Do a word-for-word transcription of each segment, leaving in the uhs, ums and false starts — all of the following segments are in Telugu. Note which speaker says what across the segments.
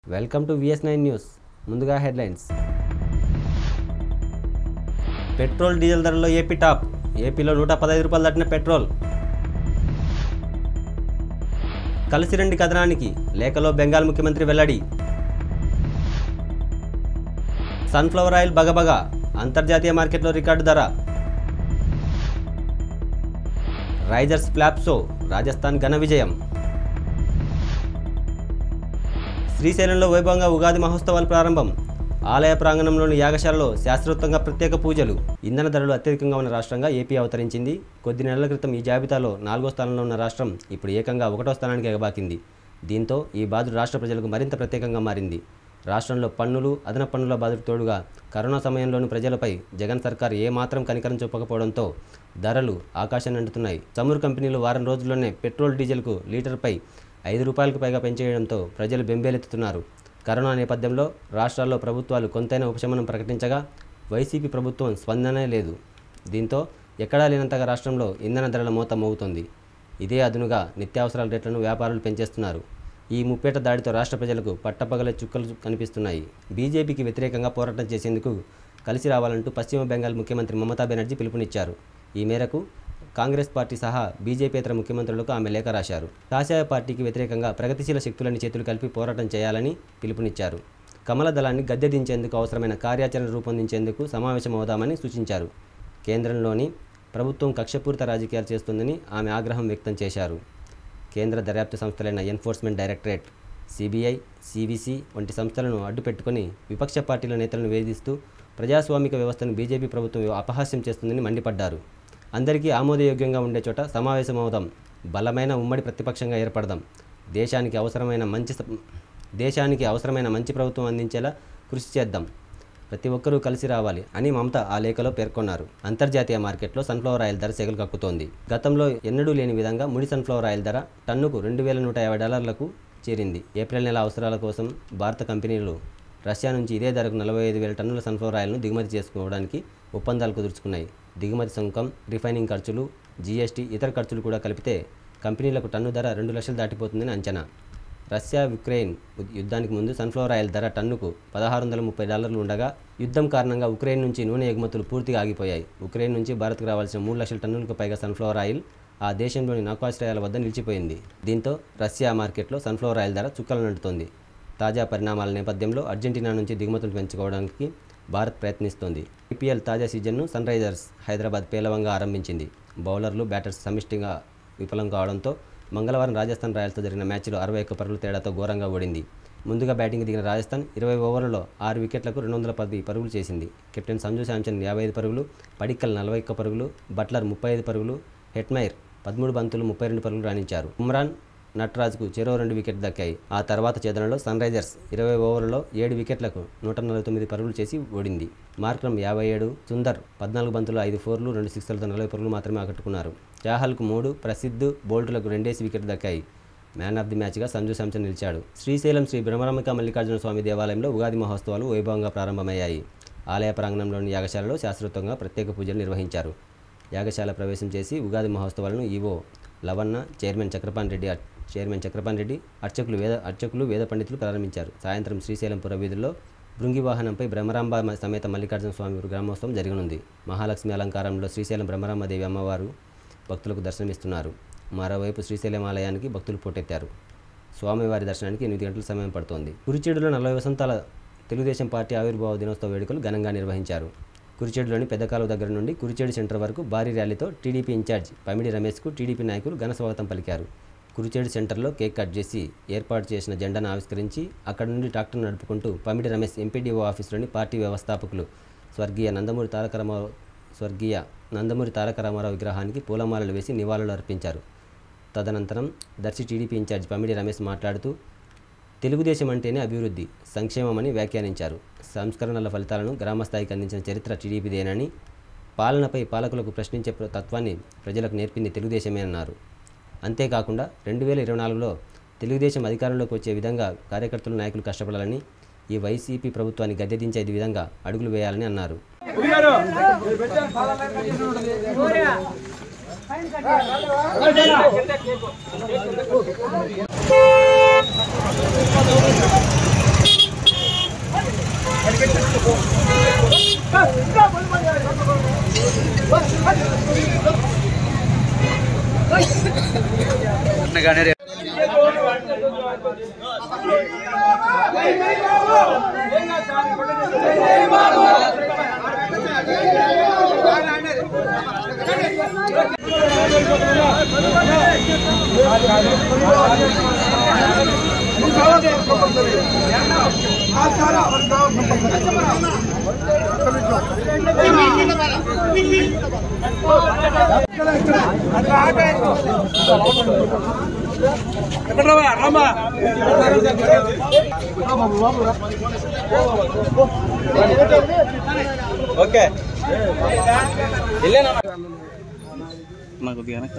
Speaker 1: Welcome to VS nine news. ముందుగా హెడ్లైన్స్. పెట్రోల్ డీజిల్ ధరల్లో ఏపీ టాప్. ఏపీలో నూట పదహైదు రూపాయలు దాటిన పెట్రోల్. కలిసిరండి కథనానికి లేఖలో బెంగాల్ ముఖ్యమంత్రి వెల్లడి. సన్ఫ్లవర్ ఆయిల్ బగబగా, అంతర్జాతీయ మార్కెట్లో రికార్డు ధర. రైజర్స్ ఫ్లాప్సో, రాజస్థాన్ ఘన విజయం. శ్రీశైలంలో వైభవంగా ఉగాది మహోత్సవాలు ప్రారంభం. ఆలయ ప్రాంగణంలోని యాగశాలలో శాస్త్రోక్తంగా ప్రత్యేక పూజలు. ఇంధన ధరలు అత్యధికంగా ఉన్న రాష్ట్రంగా ఏపీ అవతరించింది. కొద్ది నెలల క్రితం ఈ జాబితాలో నాలుగో స్థానంలో ఉన్న రాష్ట్రం ఇప్పుడు ఏకంగా ఒకటో స్థానానికి ఎగబాకింది. దీంతో ఈ బాధ రాష్ట్ర ప్రజలకు మరింత ప్రత్యేకంగా మారింది. రాష్ట్రంలో పన్నులు, అదనపు పన్నుల బాధకు తోడుగా కరోనా సమయంలోని ప్రజలపై జగన్ సర్కార్ ఏమాత్రం కనికరం చూపకపోవడంతో ధరలు ఆకాశాన్ని అంటున్నాయి. చమురు కంపెనీలు వారం రోజుల్లోనే పెట్రోల్ డీజిల్కు లీటర్పై ఐదు రూపాయలకు పైగా పెంచేయడంతో ప్రజలు బెంబేలెత్తుతున్నారు. కరోనా నేపథ్యంలో రాష్ట్రాల్లో ప్రభుత్వాలు కొంతైనా ఉపశమనం ప్రకటించగా వైసీపీ ప్రభుత్వం స్పందనే లేదు. దీంతో ఎక్కడా లేనంతగా రాష్ట్రంలో ఇంధన ధరల మోత మోగుతోంది. ఇదే అదునుగా నిత్యావసరాల రేట్లను వ్యాపారులు పెంచేస్తున్నారు. ఈ ముప్పేట దాడితో రాష్ట్ర ప్రజలకు పట్టపగలే చుక్కలు కనిపిస్తున్నాయి. బీజేపీకి వ్యతిరేకంగా పోరాటం చేసేందుకు కలిసి రావాలంటూ పశ్చిమ బెంగాల్ ముఖ్యమంత్రి మమతా బెనర్జీ పిలుపునిచ్చారు. ఈ మేరకు కాంగ్రెస్ పార్టీ సహా బీజేపీయేతర ముఖ్యమంత్రులకు ఆమె లేఖ రాశారు. కాషాయ పార్టీకి వ్యతిరేకంగా ప్రగతిశీల శక్తులని చేతులు కలిపి పోరాటం చేయాలని పిలుపునిచ్చారు. కమల దళాన్ని గద్దె దించేందుకు అవసరమైన కార్యాచరణ రూపొందించేందుకు సమావేశమవుదామని సూచించారు. కేంద్రంలోని ప్రభుత్వం కక్షపూరిత రాజకీయాలు చేస్తుందని ఆమె ఆగ్రహం వ్యక్తం చేశారు. కేంద్ర దర్యాప్తు సంస్థలైన ఎన్ఫోర్స్మెంట్ డైరెక్టరేట్, సిబిఐ, సివిసి వంటి సంస్థలను అడ్డుపెట్టుకుని విపక్ష పార్టీల నేతలను వేధిస్తూ ప్రజాస్వామిక వ్యవస్థను బీజేపీ ప్రభుత్వం అపహాస్యం చేస్తుందని మండిపడ్డారు. అందరికీ ఆమోదయోగ్యంగా ఉండే చోట సమావేశమవుదాం, బలమైన ఉమ్మడి ప్రతిపక్షంగా ఏర్పడదాం, దేశానికి అవసరమైన మంచి దేశానికి అవసరమైన మంచి ప్రభుత్వం అందించేలా కృషి చేద్దాం, ప్రతి ఒక్కరూ కలిసి రావాలి అని మమత ఆ లేఖలో పేర్కొన్నారు. అంతర్జాతీయ మార్కెట్లో సన్ఫ్లవర్ ఆయిల్ ధర సెగలు కక్కుతోంది. గతంలో ఎన్నడూ లేని విధంగా ముడి సన్ఫ్లవర్ ఆయిల్ ధర టన్నుకు రెండు వేల నూట యాభై డాలర్లకు చేరింది. ఏప్రిల్ నెల అవసరాల కోసం భారత కంపెనీలు రష్యా నుంచి ఇదే ధరకు నలభై ఐదు వేల టన్నుల సన్ఫ్లవర్ ఆయిల్ను దిగుమతి చేసుకోవడానికి ఒప్పందాలు కుదుర్చుకున్నాయి. దిగుమతి సుంకం, రిఫైనింగ్ ఖర్చులు, జీఎస్టీ, ఇతర ఖర్చులు కూడా కలిపితే కంపెనీలకు టన్ను ధర రెండు లక్షలు దాటిపోతుందని అంచనా. రష్యా ఉక్రెయిన్ యుద్ధానికి ముందు సన్ఫ్లవర్ ఆయిల్ ధర టన్నుకు పదహారు వందల ముప్పై డాలర్లు ఉండగా యుద్ధం కారణంగా ఉక్రెయిన్ నుంచి నూనె ఎగుమతులు పూర్తిగా ఆగిపోయాయి. ఉక్రెయిన్ నుంచి భారత్కు రావాల్సిన మూడు లక్షల టన్నులకు పైగా సన్ఫ్లవర్ ఆయిల్ ఆ దేశంలోని నౌకాశ్రయాల వద్ద నిలిచిపోయింది. దీంతో రష్యా మార్కెట్లో సన్ఫ్లవర్ ఆయిల్ ధర చుక్కలనంటుతోంది. తాజా పరిణామాల నేపథ్యంలో అర్జెంటీనా నుంచి దిగుమతులు పెంచుకోవడానికి భారత్ ప్రయత్నిస్తోంది. ఐపీఎల్ తాజా సీజన్ను సన్ రైజర్స్ హైదరాబాద్ పేలవంగా ఆరంభించింది. బౌలర్లు, బ్యాటర్స్ సమిష్టిగా విఫలం కావడంతో మంగళవారం రాజస్థాన్ రాయల్స్తో జరిగిన మ్యాచ్లో అరవై ఒక్క పరుగుల తేడాతో ఘోరంగా ఓడింది. ముందుగా బ్యాటింగ్ దిగిన రాజస్థాన్ ఇరవై ఓవర్లలో ఆరు వికెట్లకు రెండు వందల పది పరుగులు చేసింది. కెప్టెన్ సంజు శాంసన్ యాభై ఐదు పరుగులు, పడిక్కల్ నలభై ఒక్క పరుగులు, బట్లర్ ముప్పై ఐదు పరుగులు, హెట్మైర్ పదమూడు బంతులు ముప్పై రెండు పరుగులు రాణించారు. ఉమ్రాన్, నటరాజ్కు చెరో రెండు వికెట్లు దక్కాయి. ఆ తర్వాత చేదనలో సన్ రైజర్స్ ఇరవై ఓవర్లలో ఏడు వికెట్లకు నూట నలభై తొమ్మిది పరుగులు చేసి ఓడింది. మార్క్రమ్ యాభై ఏడు, సుందర్ పద్నాలుగు బంతులు ఐదు ఫోర్లు రెండు సిక్స్లతో నలభై పరుగులు మాత్రమే ఆకట్టుకున్నారు. చాహల్కు మూడు, ప్రసిద్ధ్, బోల్టులకు రెండేసి వికెట్లు దక్కాయి. మ్యాన్ ఆఫ్ ది మ్యాచ్గా సంజు శాంసన్ నిలిచాడు. శ్రీశైలం శ్రీ బ్రహ్మరమిక మల్లికార్జున స్వామి దేవాలయంలో ఉగాది మహోత్సవాలు వైభవంగా ప్రారంభమయ్యాయి. ఆలయ ప్రాంగణంలోని యాగశాలలో శాస్త్రోక్తంగా ప్రత్యేక పూజలు నిర్వహించారు. యాగశాల ప్రవేశం చేసి ఉగాది మహోత్సవాలను EO Lavanna, chairman Chakrapani Reddy chairman Chakrapani Reddy అర్చకులు వేద అర్చకులు వేద పండితులు ప్రారంభించారు. సాయంత్రం శ్రీశైలం పురవీధుల్లో భృంగి వాహనంపై బ్రహ్మరాంబ సమేత మల్లికార్జున స్వామి గ్రామోత్సవం జరగనుంది. మహాలక్ష్మి అలంకారంలో శ్రీశైలం బ్రహ్మరాంబదేవి అమ్మవారు భక్తులకు దర్శనమిస్తున్నారు. మరోవైపు శ్రీశైలం ఆలయానికి భక్తులు పోటెత్తారు. స్వామివారి దర్శనానికి ఎనిమిది గంటల సమయం పడుతోంది. కురిచేడులో నలభై వసంతాల తెలుగుదేశం పార్టీ ఆవిర్భావ దినోత్సవ వేడుకలు ఘనంగా నిర్వహించారు. కురిచేడులోని పెద్దకాలువ దగ్గర నుండి కురిచేడు సెంటర్ వరకు భారీ ర్యాలీతో టీడీపీ ఇన్ఛార్జ్ పమిడి రమేష్కు టీడీపీ నాయకులు ఘన స్వాగతం పలికారు. కురిచేడు సెంటర్లో కేక్ కట్ చేసి ఏర్పాటు చేసిన జెండాను ఆవిష్కరించి అక్కడి నుండి ట్రాక్టర్ నడుపుకుంటూ పమిడి రమేష్ ఎంపీడీఓ ఆఫీసులోని పార్టీ వ్యవస్థాపకులు స్వర్గీయ నందమూరి తారక రామారావు స్వర్గీయ నందమూరి తారక రామారావు విగ్రహానికి పూలమాలలు వేసి నివాళులు అర్పించారు. తదనంతరం దర్శి టీడీపీ ఇన్ఛార్జ్ పమిడి రమేష్ మాట్లాడుతూ తెలుగుదేశం అంటేనే అభివృద్ధి, సంక్షేమమని వ్యాఖ్యానించారు. సంస్కరణల ఫలితాలను గ్రామస్థాయికి అందించిన చరిత్ర టీడీపీదేనని, పాలనపై పాలకులకు ప్రశ్నించే తత్వాన్ని ప్రజలకు నేర్పింది తెలుగుదేశమే అన్నారు. అంతేకాకుండా రెండు వేల ఇరవై నాలుగులో తెలుగుదేశం అధికారంలోకి వచ్చే విధంగా కార్యకర్తలు, నాయకులు కష్టపడాలని, ఈ వైసీపీ ప్రభుత్వాన్ని గద్దెదించే విధంగా అడుగులు వేయాలని అన్నారు.
Speaker 2: కానీ ఓకే నాకు వెనక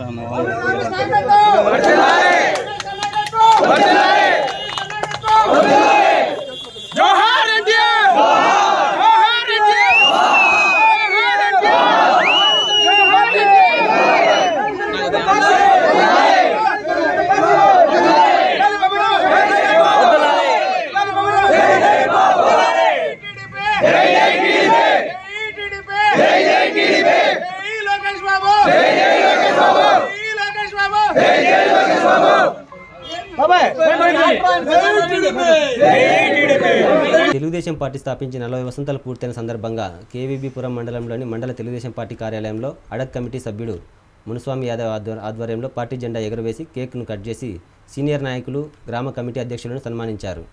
Speaker 1: తెలుగుదేశం పార్టీ స్థాపించి నలభై వసంతాలు పూర్తయిన సందర్భంగా కేవీబీపురం మండలంలోని మండల తెలుగుదేశం పార్టీ కార్యాలయంలో అడక్ కమిటీ సభ్యుడు మునుస్వామి యాదవ్ ఆధ్వర్యంలో పార్టీ జెండా ఎగురవేసి కేక్ను కట్ చేసి సీనియర్ నాయకులు గ్రామ కమిటీ అధ్యక్షులను సన్మానించారు.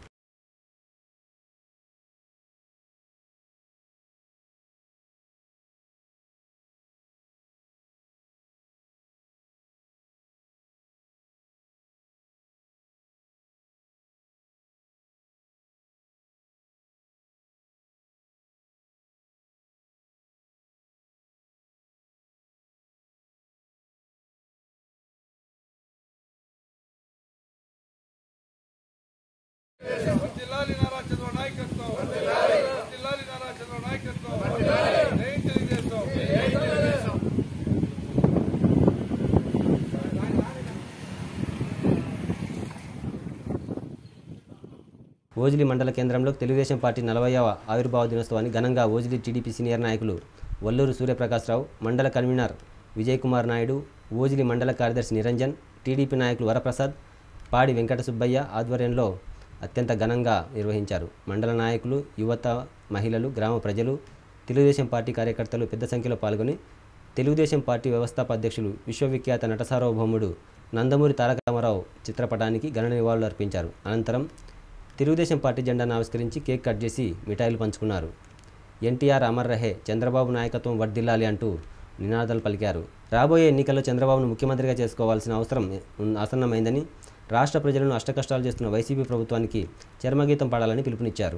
Speaker 1: ఓజిలి మండల కేంద్రంలో తెలుగుదేశం పార్టీ నలభైవ ఆవిర్భావ దినోత్సవాన్ని ఘనంగా ఓజిలి టీడీపీ సీనియర్ నాయకులు వల్లూరు సూర్యప్రకాశ్రావు, మండల కన్వీనర్ విజయ్ కుమార్ నాయుడు, ఓజిలి మండల కార్యదర్శి నిరంజన్, టీడీపీ నాయకులు వరప్రసాద్, పాడి వెంకట సుబ్బయ్య ఆధ్వర్యంలో అత్యంత ఘనంగా నిర్వహించారు. మండల నాయకులు, యువత, మహిళలు, గ్రామ ప్రజలు, తెలుగుదేశం పార్టీ కార్యకర్తలు పెద్ద సంఖ్యలో పాల్గొని తెలుగుదేశం పార్టీ వ్యవస్థాపక అధ్యక్షులు విశ్వవిఖ్యాత నట సార్వభౌముడు నందమూరి తారక రామారావు చిత్రపటానికి ఘన నివాళులు అర్పించారు. అనంతరం తెలుగుదేశం పార్టీ జెండాను ఆవిష్కరించి కేక్ కట్ చేసి మిఠాయిలు పంచుకున్నారు. ఎన్టీఆర్ అమర్ రహే, చంద్రబాబు నాయకత్వం వర్ధిల్లాలి అంటూ నినాదాలు పలికారు. రాబోయే ఎన్నికల్లో చంద్రబాబును ముఖ్యమంత్రిగా చేసుకోవాల్సిన అవసరం ఆసన్నమైందని, రాష్ట్ర ప్రజలను అష్టకష్టాలు చేస్తున్న వైసీపీ ప్రభుత్వానికి చర్మగీతం పాడాలని పిలుపునిచ్చారు.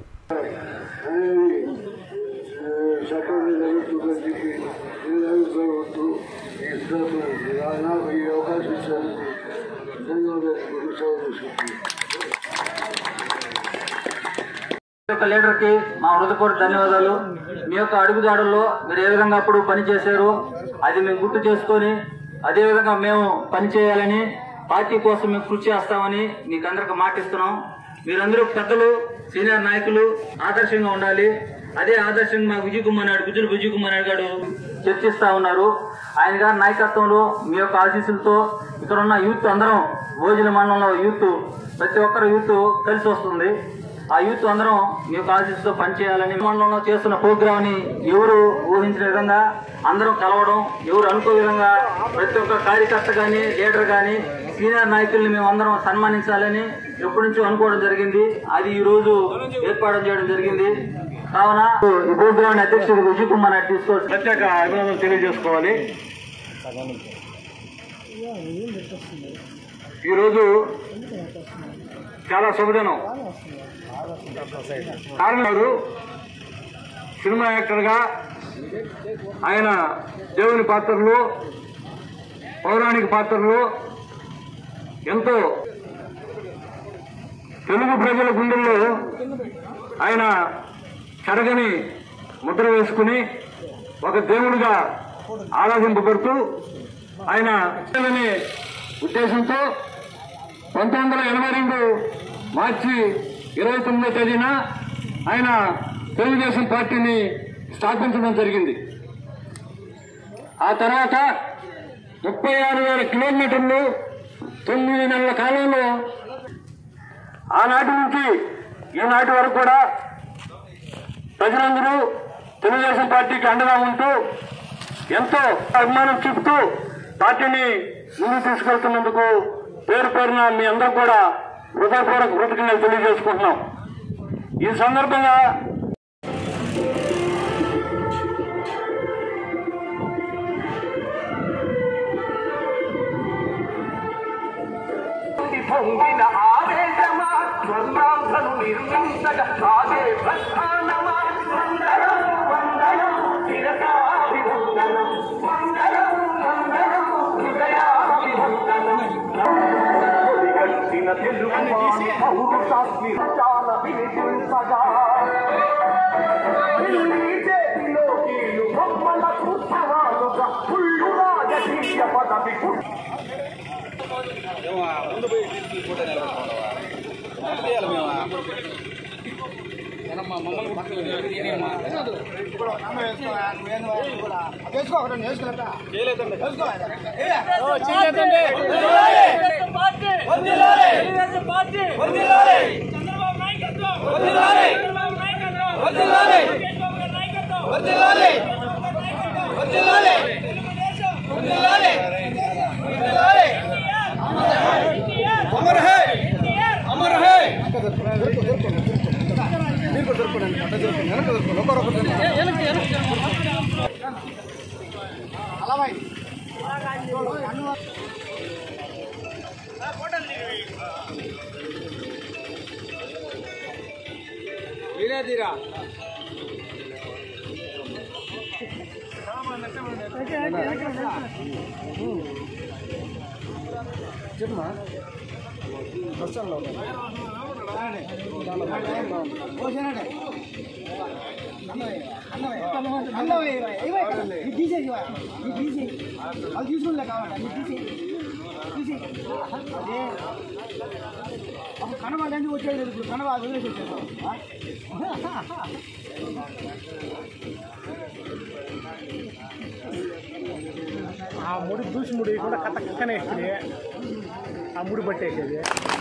Speaker 3: యొక్క లీడర్కి మా హృదయపూర్వక ధన్యవాదాలు. మీ యొక్క అడుగుజాడల్లో మీరు ఏ విధంగా అప్పుడు పనిచేశారు అది మేము గుర్తు చేసుకొని అదేవిధంగా మేము పనిచేయాలని, పార్టీ కోసం మేము కృషి చేస్తామని మీకు అందరికి మాటిస్తున్నాం. మీరందరూ పెద్దలు, సీనియర్ నాయకులు ఆదర్శంగా ఉండాలి. అదే ఆదర్శంగా మా విజయ్ కుమార్ నాయుడు గుజ్జులు విజయ్ కుమార్ నాయుడు గారు చర్చిస్తూ ఉన్నారు. ఆయన గారి నాయకత్వంలో మీ యొక్క ఆశీస్సులతో ఇక్కడ ఉన్న యూత్ అందరం, ఓజిలి మండలంలో యూత్ ప్రతి ఒక్కరు యూత్ కలిసి వస్తుంది. ఆ యూత్ అందరం మీ యొక్క ఆశీస్సుతో పనిచేయాలని మండలంలో చేస్తున్న ప్రోగ్రామ్ ని ఎవరు ఊహించిన విధంగా అందరం కలవడం, ఎవరు అనుకో విధంగా ప్రతి ఒక్క కార్యకర్త కానీ, లీడర్ కానీ, సీనియర్ నాయకుల్ని మేము అందరం సన్మానించాలని ఎప్పటి నుంచో అనుకోవడం జరిగింది. అది ఈ రోజు ఏర్పాటు చేయడం జరిగింది. కావున ఈ ప్రోగ్రామ్ అధ్యక్షుడు విజయ్ కుమార్ నాయుడు తీసుకోవచ్చు ప్రత్యేక అభినందనలు తెలియజేసుకోవాలి. ఈరోజు చాలా శుభదినం. కారణం సినిమా యాక్టర్గా ఆయన దేవుని పాత్రలు, పౌరాణిక పాత్రలు ఎంతో తెలుగు ప్రజల గుండెల్లో ఆయన చెరగని ముద్ర వేసుకుని ఒక దేవుడిగా ఆరాధింపబడుతూ ఆయన ఉద్దేశంతో పంతొమ్మిది వందల ఎనభై రెండు మార్చి ఇరవై తొమ్మిదో తేదీన ఆయన తెలుగుదేశం పార్టీని స్థాపించడం జరిగింది. ఆ తర్వాత ముప్పై ఆరు వేల కిలోమీటర్లు
Speaker 4: తొమ్మిది నెలల కాలంలో ఆనాటి నుంచి ఈనాటి వరకు కూడా ప్రజలందరూ తెలుగుదేశం పార్టీకి అండగా ఉంటూ ఎంతో అభిమానం చూపుతూ పార్టీని ముందుకు తీసుకెళ్తున్నందుకు పేరు పేరున మీ అందరూ కూడా హృదయపూర్వక కృతజ్ఞతలు తెలియజేసుకుంటున్నాం. ఈ సందర్భంగా
Speaker 5: పొంగిన ఆవేశమా స్వర్ణాంధను నిర్మించగా సాగే ప్రస్థానమా వందనం వందనం శిరసాభివందనం వందనం వందనం హృదయాభివందనం గట్టిన తెలుగు పౌరశాస్త్రి చాలా వినిపించగా చేతిలో కీలు బొమ్మలకు సవాలుగా పుల్లు రాజకీయ పదవి
Speaker 2: ముందు పోయి ఫోటో నిలబెట్టుకోవాలి మేము మమ్మల్ని పక్కన अमर है अमर है धीरा చెప్పమా బస్సులో తీసుకుని కావాలి అప్పుడు కనవాళ్ళండి వచ్చేది లేదు. ఇప్పుడు కనవా వదిలేసి వచ్చేది. ఆ ముడి దూసి ముడి కూడా కట్ట కక్కనే వేస్తుంది. ఆ ముడి పట్టేసేది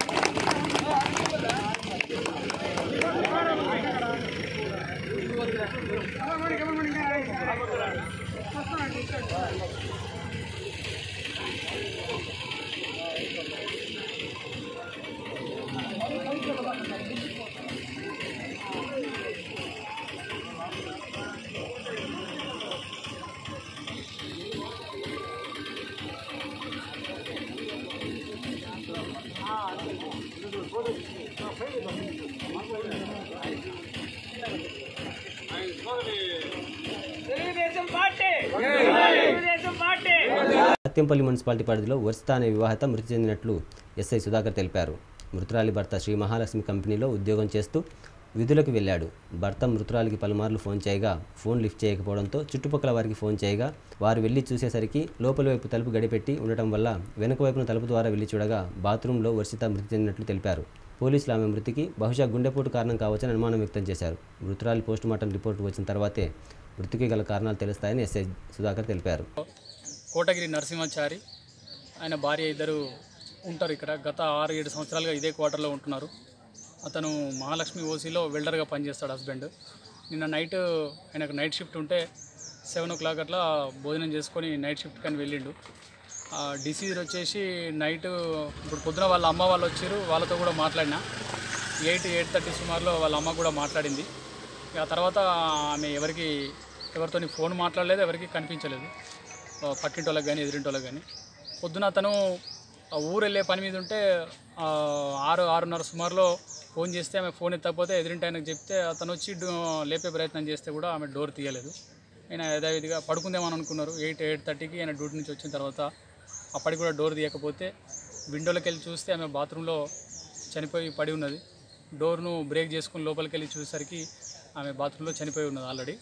Speaker 1: సత్యంపల్లి మున్సిపాలిటీ పరిధిలో వర్షిత అనే వివాహిత మృతి చెందినట్లు ఎస్ఐ సుధాకర్ తెలిపారు. మృతురాలి భర్త శ్రీ మహాలక్ష్మి కంపెనీలో ఉద్యోగం చేస్తూ విధులకు వెళ్లాడు. భర్త మృతురాలికి పలుమార్లు ఫోన్ చేయగా ఫోన్ లిఫ్ట్ చేయకపోవడంతో చుట్టుపక్కల వారికి ఫోన్ చేయగా వారు వెళ్లి చూసేసరికి లోపలి వైపు తలుపు గడిపెట్టి ఉండటం వల్ల వెనుక వైపున తలుపు ద్వారా వెళ్లి చూడగా బాత్రూంలో వర్షిత మృతి చెందినట్లు తెలిపారు. పోలీసులు ఆమె మృతికి బహుశా గుండెపోటు కారణం కావచ్చని అనుమానం వ్యక్తం చేశారు. మృతురాలి పోస్టుమార్టం రిపోర్టు వచ్చిన తర్వాతే మృతికి గల కారణాలు తెలుస్తాయని ఎస్ఐ సుధాకర్ తెలిపారు.
Speaker 6: కోటగిరి నరసింహాచారి ఆయన భార్య ఇద్దరు ఉంటారు ఇక్కడ. గత ఆరు ఏడు సంవత్సరాలుగా ఇదే క్వార్టర్లో ఉంటున్నారు. అతను మహాలక్ష్మి ఓసీలో వెల్డర్గా పనిచేస్తాడు హస్బెండ్. నిన్న నైట్ ఆయనకు నైట్ షిఫ్ట్ ఉంటే సెవెన్ ఓ క్లాక్ అట్లా భోజనం చేసుకొని నైట్ షిఫ్ట్ కానీ వెళ్ళిండు. డిసీజర్ వచ్చేసి నైట్ ఇప్పుడు పొద్దున వాళ్ళ అమ్మ వాళ్ళు వచ్చారు, వాళ్ళతో కూడా మాట్లాడినా. ఎయిట్ ఎయిట్ థర్టీ సుమారులో వాళ్ళ అమ్మ కూడా మాట్లాడింది. ఆ తర్వాత ఆమె ఎవరికి ఎవరితో ఫోన్ మాట్లాడలేదు, ఎవరికి కనిపించలేదు, పక్కింటి వాళ్ళకి కానీ ఎదురింటి వాళ్ళకి కానీ. పొద్దున అతను ఊరు వెళ్ళే పని మీద ఉంటే ఆరు ఆరున్నర సుమారులో ఫోన్ చేస్తే ఆమె ఫోన్ ఎత్తకపోతే ఎదురింటి ఆయనకు చెప్తే అతను వచ్చి లేపే ప్రయత్నం చేస్తే కూడా ఆమె డోర్ తీయలేదు. ఆయన యథావిధిగా పడుకుందేమని అనుకున్నారు. ఎయిట్ ఎయిట్ థర్టీకి ఆయన డ్యూటీ నుంచి వచ్చిన తర్వాత అప్పటికి కూడా డోర్ తీయకపోతే విండోలోకి వెళ్ళి చూస్తే ఆమె బాత్రూంలో చనిపోయి పడి ఉన్నది. డోర్ను బ్రేక్ చేసుకుని లోపలికి వెళ్ళి చూసేసరికి ఆమె బాత్రూంలో చనిపోయి ఉన్నది ఆల్రెడీ.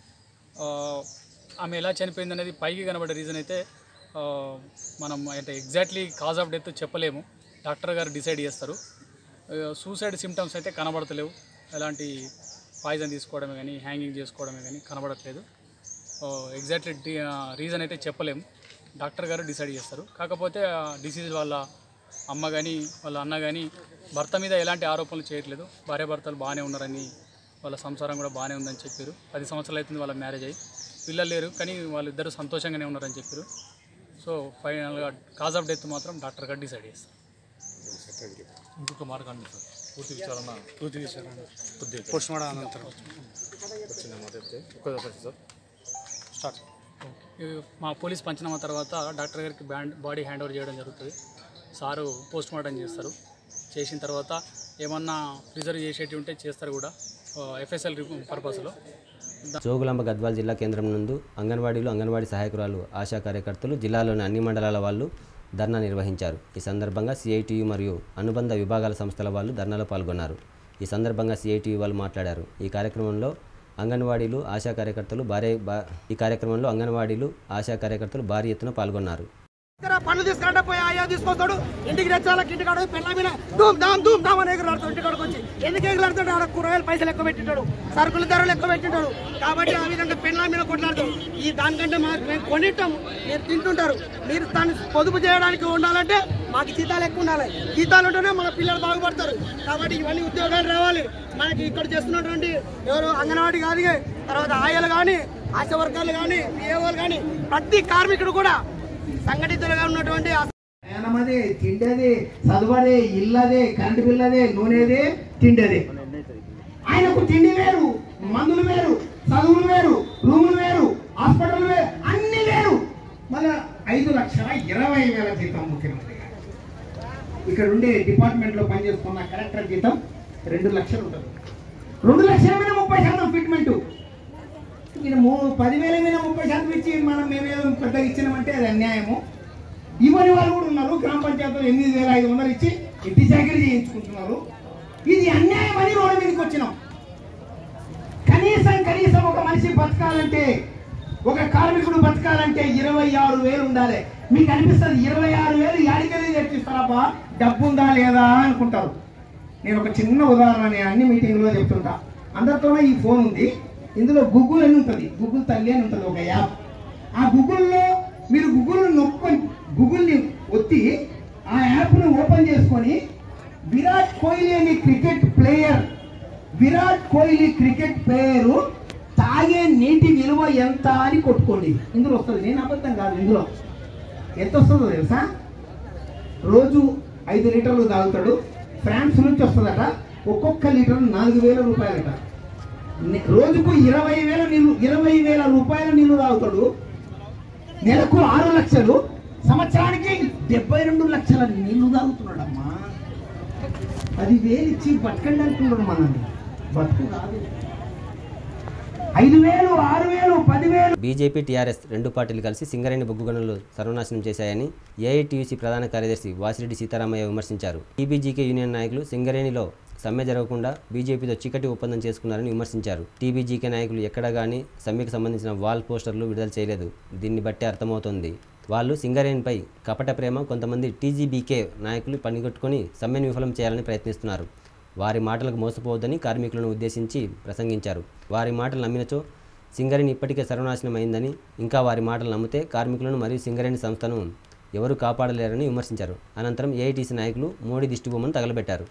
Speaker 6: ఆమె ఎలా చనిపోయింది అనేది పైకి కనబడే రీజన్ అయితే మనం అంటే ఎగ్జాక్ట్లీ కాజ్ ఆఫ్ డెత్ చెప్పలేము, డాక్టర్ గారు డిసైడ్ చేస్తారు. సూసైడ్ సిమ్టమ్స్ అయితే కనబడతలేవు, ఎలాంటి పాయిజన్ తీసుకోవడమే కానీ హ్యాంగింగ్ చేసుకోవడమే కానీ కనబడట్లేదు. ఎగ్జాక్ట్లీ రీజన్ అయితే చెప్పలేము, డాక్టర్ గారు డిసైడ్ చేస్తారు. కాకపోతే డిసీజ్ వాళ్ళ అమ్మ కానీ వాళ్ళ అన్న కానీ భర్త మీద ఎలాంటి ఆరోపణలు చేయట్లేదు. భార్యాభర్తలు బాగానే ఉన్నారని, వాళ్ళ సంసారం కూడా బాగానే ఉందని చెప్పారు. పది సంవత్సరాలు అవుతుంది వాళ్ళ మ్యారేజ్ అయ్యి, పిల్లలు లేరు కానీ వాళ్ళిద్దరూ సంతోషంగానే ఉన్నారని చెప్పారు. సో ఫైనల్గా కాజ్ ఆఫ్ డెత్ మాత్రం డాక్టర్ గారు డిసైడ్ చేస్తారు.
Speaker 7: ఇంకొక మాట కండి సార్, పూర్తి విచారణ పూర్తి విచారణ పోస్ట్ మార్టం అనంతరం వచ్చిన మాట చెప్తే ఒక్క సార్ స్టార్ట్.
Speaker 6: మా పోలీస్ పంచనామా తర్వాత డాక్టర్ గారికి బ్యాండ్ బాడీ హ్యాండ్ ఓవర్ చేయడం జరుగుతుంది. సారు పోస్ట్ మార్టం చేస్తారు. చేసిన తర్వాత ఏమన్నా ప్రిజర్వ్ చేసేటివి ఉంటే చేస్తారు కూడా ఎఫ్ఎస్ఎల్ పర్పస్లో.
Speaker 1: జోగులాంబ గద్వాల జిల్లా కేంద్రం నందు అంగన్వాడీలు, అంగన్వాడీ సహాయకురాలు, ఆశా కార్యకర్తలు, జిల్లాలోని అన్ని మండలాల వాళ్ళు ధర్నా నిర్వహించారు. ఈ సందర్భంగా సిఐటియు మరియు అనుబంధ విభాగాల సంస్థల వాళ్ళు ధర్నాలో పాల్గొన్నారు. ఈ సందర్భంగా సిఐటియు వాళ్ళు మాట్లాడారు. ఈ కార్యక్రమంలో అంగన్వాడీలు, ఆశా కార్యకర్తలు భారీ ఈ కార్యక్రమంలో అంగన్వాడీలు, ఆశా కార్యకర్తలు భారీ ఎత్తున పాల్గొన్నారు.
Speaker 8: పనులు తీసుకుంటే పోయి ఆయా తీసుకొస్తాడు, ఇంటికి తెచ్చాలకి ఇంటికాడ పెళ్ళ మీద ధూమ్ ధామ్ ధూమ్ ధామ్ అని ఎగులాడుతాడు. ఇంటికాడికి వచ్చి ఎందుకు ఎగులాడుతాడు? ఆడ కూరగాయలు పైసలు ఎక్కువ పెట్టింటాడు, సరుకుల ధరలు ఎక్కువ పెట్టింటాడు. కాబట్టి ఆ విధంగా పెళ్ళ మీద కొట్లాడతాడు. ఈ దానికంటే మాకు మేము కొనిట్టాం, మీరు తింటుంటారు. మీరు దాన్ని పొదుపు చేయడానికి ఉండాలంటే మాకు జీతాలు ఎక్కువ ఉండాలి. జీతాలు ఉంటేనే మన పిల్లలు బాగుపడతారు. కాబట్టి ఇవన్నీ ఉద్యోగాలు రావాలి. మనకి ఇక్కడ చేస్తున్నటువంటి ఎవరు అంగన్వాడీ కానీ, తర్వాత ఆయాలు కానీ, ఆశా వర్గాలు కానీ, పిఏఓలు కానీ, ప్రతి కార్మికుడు కూడా సంఘటితులుగా ఉన్నటువంటి
Speaker 9: ప్రయాణమదే, తిండేదే, చదువదే, ఇల్లదే, కరెంటు బిల్లదే, నూనెదే, తిండేదే. ఆయనకు తిండి వేరు, మందులు వేరు, చదువులు వేరు, రూములు వేరు, హాస్పిటల్ వేరు, అన్ని వేరు. మళ్ళీ ఐదు లక్షల ఇరవై వేల జీతం ముఖ్యమంత్రి గారు. ఇక్కడ ఉండే డిపార్ట్మెంట్ లో పనిచేస్తున్న కలెక్టర్ జీతం రెండు లక్షలు ఉంటుంది. రెండు లక్షల మీద ముప్పై శాతం ఫిట్మెంట్. ఈయన మూడు పదివేల మీద ముప్పై శాతం ఇచ్చి మనం మేమేదో పెద్దగా ఇచ్చినామంటే అది అన్యాయము. ఇవ్వని వాళ్ళు కూడా ఉన్నారు. గ్రామ పంచాయతీలో ఎనిమిది వేల ఐదు వందలు ఇచ్చి ఇంటి చాకరీ చేయించుకుంటున్నారు. ఇది అన్యాయం అని రోడ్డు మీదకి వచ్చినాం. కనీసం కనీసం ఒక మనిషి బతకాలంటే, ఒక కార్మికుడు బతకాలంటే ఇరవై ఆరు వేలు ఉండాలి. మీకు అనిపిస్తుంది ఇరవై ఆరు వేలు యాడికెళ్ళి తెచ్చిస్తారా, డబ్బు ఉందా లేదా అనుకుంటారు. నేను ఒక చిన్న ఉదాహరణ నేను అన్ని మీటింగ్లో చెప్తుంటా. అందరితోనే ఈ ఫోన్ ఉంది, ఇందులో గూగుల్ అని ఉంటుంది, గూగుల్ తల్లి అని ఉంటుంది ఒక యాప్. ఆ గూగుల్లో మీరు గూగుల్ నొక్క గూగుల్ని ఒత్తి ఆ యాప్ను ఓపెన్ చేసుకొని విరాట్ కోహ్లీ అనే cricket player, Virat Kohli cricket player తాగే నీటి విలువ ఎంత అని కొట్టుకోండి. ఇందులో వస్తుంది, నేను అబద్ధం కాదు. ఇందులో ఎంత వస్తుందో తెలుసా? రోజు ఐదు లీటర్లు తాగుతాడు. ఫ్రాన్స్ నుంచి వస్తుందట. ఒక్కొక్క లీటర్ నాలుగు వేల రూపాయలట. రోజుకు ఇరవై వేల నీళ్ళు ఇరవై వేల రూపాయల నీళ్లు తాగుతాడు. నెలకు ఆరు లక్షలు, సంవత్సరానికి డెబ్బై రెండు లక్షల నీళ్లు తాగుతున్నాడమ్మా. పది వేలు ఇచ్చి బతకండి అంటున్నాడు మనల్ని. బతుకు కాదు. ఐదు వేలు, ఆరు వేలు, పదివేలు.
Speaker 1: బీజేపీ, టీఆర్ఎస్ రెండు పార్టీలు కలిసి సింగరేణి బొగ్గు గనులు సర్వనాశనం చేశాయని ఏఐటీయూసీ ప్రధాన కార్యదర్శి వాసిరెడ్డి సీతారామయ్య విమర్శించారు. టీబీజీకే యూనియన్ నాయకులు సింగరేణిలో సమ్మె జరగకుండా బీజేపీతో చీకటి ఒప్పందం చేసుకున్నారని విమర్శించారు. టీబీజీకే నాయకులు ఎక్కడా కానీ సమ్మెకు సంబంధించిన వాల్ పోస్టర్లు విడుదల చేయలేదు. దీన్ని బట్టి అర్థమవుతోంది వాళ్ళు సింగరేణిపై కపట ప్రేమ కొంతమంది టీజీబీకే నాయకులు పనిగొట్టుకొని సమ్మెను విఫలం చేయాలని ప్రయత్నిస్తున్నారు. వారి మాటలకు మోసపోవద్దని కార్మికులను ఉద్దేశించి ప్రసంగించారు. వారి మాటలు నమ్మినచో సింగరేణి ఇప్పటికే సర్వనాశనం అయిందని, ఇంకా వారి మాటలు నమ్మితే కార్మికులను మరియు సింగరేణి సంస్థను ఎవరు కాపాడలేరని విమర్శించారు. అనంతరం ఏఐటీసీ నాయకులు మోడీ దిష్టిబొమ్మను తగలబెట్టారు.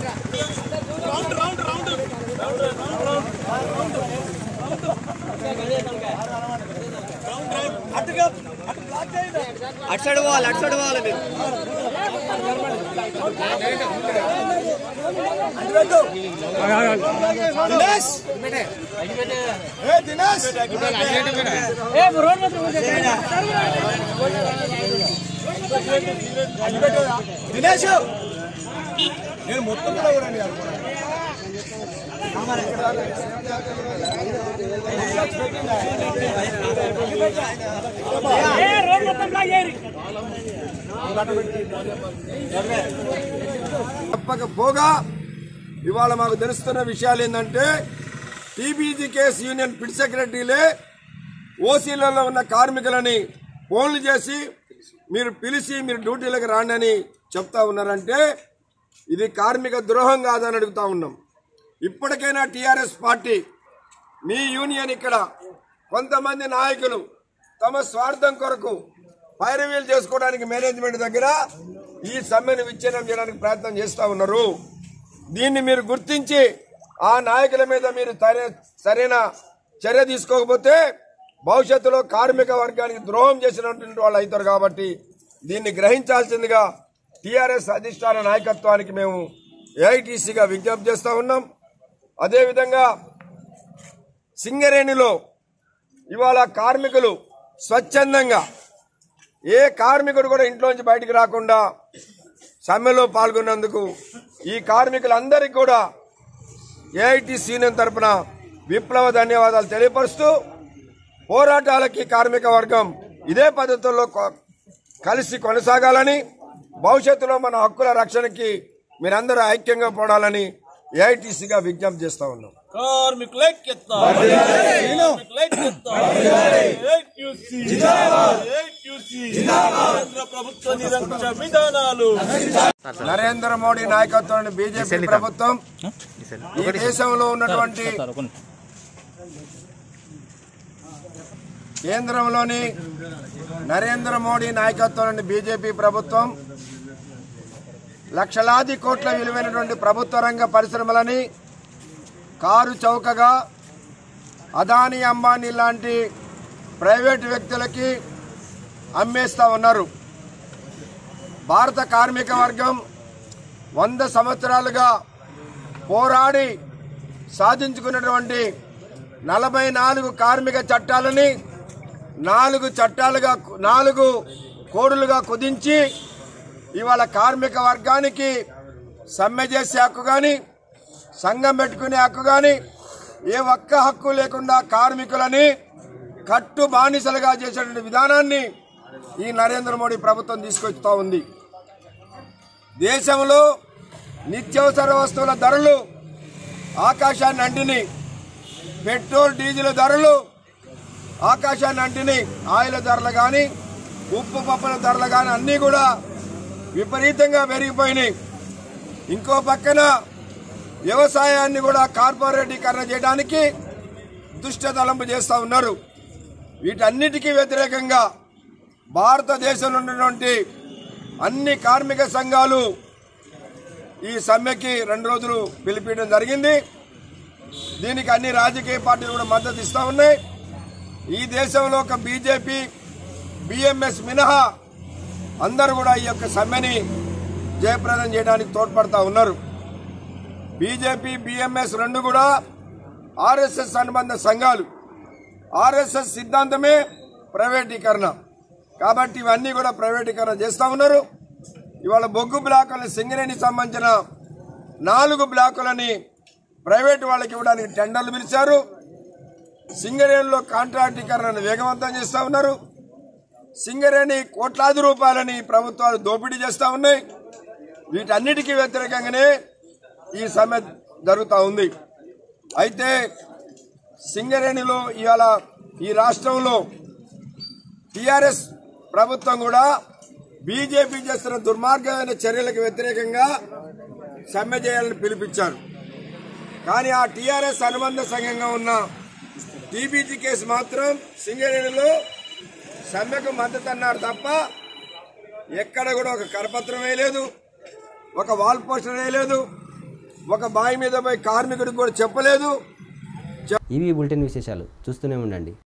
Speaker 8: అటు పోవాలి అటు సైడ్ పోవాలి దినేష్ నేను మొత్తం కూడా కూడా
Speaker 10: తప్పకపోగా ఇవాళ మాకు తెలుస్తున్న విషయాలు ఏంటంటే టీబీజీకేఎస్ యూనియన్ పిట్ సెక్రటరీలే ఓసీలలో ఉన్న కార్మికులని ఫోన్లు చేసి మీరు పిలిచి మీరు డ్యూటీలకు రాండి అని చెప్తా ఉన్నారంటే ఇది కార్మిక ద్రోహం కాదని అడుగుతా ఉన్నాం. ఇప్పటికైనా టీఆర్ఎస్ పార్టీ మీ యూనియన్ ఇక్కడ కొంతమంది నాయకులు తమ స్వార్థం కొరకు పైరవీలు చేసుకోవడానికి మేనేజ్మెంట్ దగ్గర ఈ సమ్మెను విచ్ఛిన్నం చేయడానికి ప్రయత్నం చేస్తూ ఉన్నారు. దీన్ని మీరు గుర్తించి ఆ నాయకుల మీద మీరు సరైన చర్య తీసుకోకపోతే భవిష్యత్తులో కార్మిక వర్గానికి ద్రోహం చేసినటువంటి వాళ్ళు అవుతారు. కాబట్టి దీన్ని గ్రహించాల్సిందిగా టీఆర్ఎస్ అధిష్టాన నాయకత్వానికి మేము ఏఐటీసీగా విజ్ఞప్తి చేస్తూ ఉన్నాం. అదేవిధంగా సింగరేణిలో ఇవాళ కార్మికులు స్వచ్ఛందంగా ఏ కార్మికుడు కూడా ఇంట్లోంచి బయటికి రాకుండా సమ్మెలో పాల్గొన్నందుకు ఈ కార్మికులందరికీ కూడా ఏఐటీసీ యూనియన్ తరఫున విప్లవ ధన్యవాదాలు తెలియపరుస్తూ పోరాటాలకి కార్మిక వర్గం ఇదే పద్ధతుల్లో కలిసి కొనసాగాలని, భవిష్యత్తులో మన హక్కుల రక్షణకి మీరందరూ ఐక్యంగా పోరాడాలని ఏఐటీసీగా విజ్ఞప్తి చేస్తా ఉన్నాం. నరేంద్ర మోడీ నాయకత్వంలోని బీజేపీ ప్రభుత్వం ఈ దేశంలో ఉన్నటువంటి కేంద్రంలోని నరేంద్ర మోడీ నాయకత్వంలోని బీజేపీ ప్రభుత్వం లక్షలాది కోట్ల విలువైనటువంటి ప్రభుత్వ రంగ పరిశ్రమలని కారు చౌకగా అదానీ అంబానీ లాంటి ప్రైవేటు వ్యక్తులకి అమ్మేస్తూ ఉన్నారు. భారత కార్మిక వర్గం వంద సంవత్సరాలుగా పోరాడి సాధించుకున్నటువంటి నలభై నాలుగు కార్మిక చట్టాలని నాలుగు చట్టాలుగా నాలుగు కోడులుగా కుదించి ఇవాళ కార్మిక వర్గానికి సమ్మె చేసే హక్కు కానీ సంఘం పెట్టుకునే హక్కు కానీ ఏ ఒక్క హక్కు లేకుండా కార్మికులని కట్టు బానిసలుగా చేసేటువంటి విధానాన్ని ఈ నరేంద్ర మోడీ ప్రభుత్వం తీసుకొచ్చుతూ ఉంది. దేశంలో నిత్యావసర వస్తువుల ధరలు ఆకాశాన్ని అంటిని, పెట్రోల్ డీజిల్ ధరలు ఆకాశాన్ని అంటిని, ఆయిల్ ధరలు కానీ ఉప్పు పప్పుల ధరలు కానీ అన్నీ కూడా విపరీతంగా పెరిగిపోయినాయి. ఇంకో పక్కన వ్యవసాయాన్ని కూడా కార్పొరేటీకరణ చేయడానికి దుష్టతలంపు చేస్తూ ఉన్నారు. వీటన్నిటికీ వ్యతిరేకంగా భారతదేశంలో ఉన్నటువంటి అన్ని కార్మిక సంఘాలు ఈ సమ్మెకి రెండు రోజులు పిలిపించడం జరిగింది. దీనికి అన్ని రాజకీయ పార్టీలు కూడా మద్దతు ఇస్తూ ఉన్నాయి. ఈ దేశంలో ఒక బీజేపీ బిఎంఎస్ మినహా అందరూ కూడా ఈ యొక్క సమ్మెని జయప్రదం చేయడానికి తోడ్పడతా ఉన్నారు. బీజేపీ బిఎంఎస్ రెండు కూడా ఆర్ఎస్ఎస్ అనుబంధ సంఘాలు. ఆర్ఎస్ఎస్ సిద్ధాంతమే ప్రైవేటీకరణ. కాబట్టి ఇవన్నీ కూడా ప్రైవేటీకరణ చేస్తూ ఉన్నారు. ఇవాళ బొగ్గు బ్లాకులను సింగరేణికి సంబంధించిన నాలుగు బ్లాకులని ప్రైవేటు వాళ్ళకి ఇవ్వడానికి టెండర్లు పిలిచారు. సింగరేణిలో కాంట్రాక్టీకరణను వేగవంతం చేస్తూ ఉన్నారు. సింగరేణి కోట్లాది రూపాయలని ప్రభుత్వాలు దోపిడీ చేస్తూ ఉన్నాయి. వీటన్నిటికీ వ్యతిరేకంగానే ఈ సమ్మె జరుగుతూ ఉంది. అయితే సింగరేణిలో ఇవాళ ఈ రాష్ట్రంలో టీఆర్ఎస్ ప్రభుత్వం కూడా బీజేపీ చేస్తున్న దుర్మార్గమైన చర్యలకు వ్యతిరేకంగా సమ్మె చేయాలని పిలిపించారు. కానీ ఆ టీఆర్ఎస్ అనుబంధ సంఘంగా ఉన్న టీబీజీ కేసు మాత్రం సింగరేణిలో సమ్మెకు మద్దతు అన్నారు తప్ప ఎక్కడ కూడా ఒక కరపత్రం వేయలేదు, ఒక వాల్ పోస్టర్ వేయలేదు, ఒక బావి మీద పోయి కార్మికుడికి కూడా చెప్పలేదు.
Speaker 1: ఇవి బులెటిన్ విశేషాలు చూస్తూనే ఉండండి.